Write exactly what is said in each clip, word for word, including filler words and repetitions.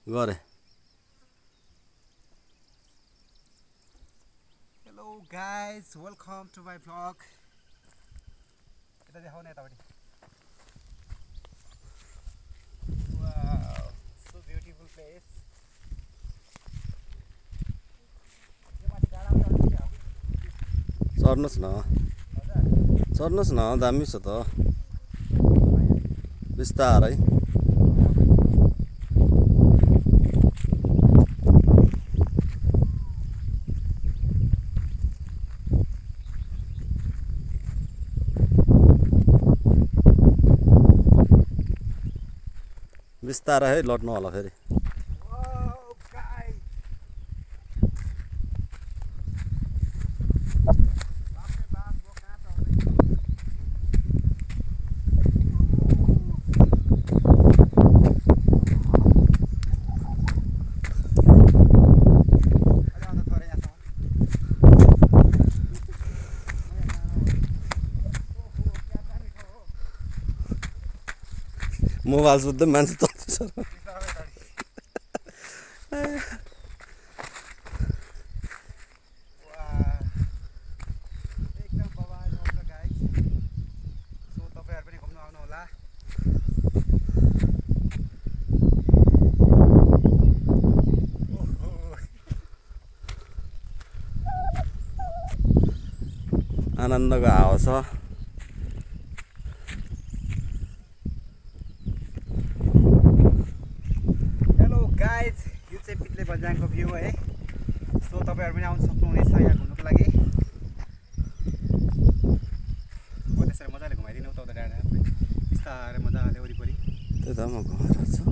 गरे। Hello guys, welcome to my vlog. यता देखाउने यतापट्टि। Wow, so beautiful place. चढ्नुहोस् न चढ्नुहोस् न दामी छ त बिस्तारै। बिस्तारै है, लड्नु होला फेरि। मोबाइल सुत्दै मान्छे चल्दैछ। आनन्दको हावा छ। यो चाहिँ पित्ले बजाङको भ्यू है। सो तपाईँहरू पनि आउनु सक्नुहुनेछ यहाँ घुम्नुको लागि। म त्यसरी मजाले घुमाइदिनु उता उता डाँडा बिस्तारै मजाले वरिपरि। त्यही त म घुमाइरहेको छु।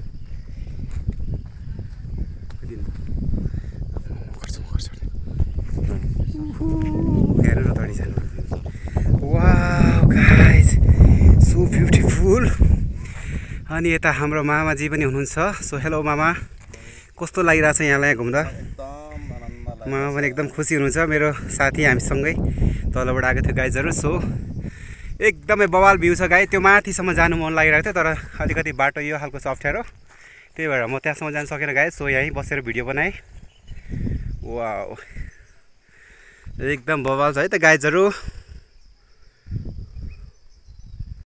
हेर्नु न तडी जानु। Wow guys, so beautiful. अनि यता हाम्रो मामाजी पनि हुनुहुन्छ। सो हेलो मामा, कस्तो लागिरहेछ यहाँलाई यहाँ घुम्दा? मामा पनि एकदम खुसी हुनुहुन्छ। मेरो साथी हामीसँगै तलबाट आएको थियो गाइजहरू। सो एकदमै बवाल भ्यू छ गाई। त्यो माथिसम्म जानु मन लागिरहेको थियो, तर अलिकति बाटो यो खालको छ अप्ठ्यारो, त्यही भएर म त्यहाँसम्म जानु सकेन गाई। सो यहीँ बसेर भिडियो बनाएँ। वाउ, एकदम बवाल छ है त गाइजहरू।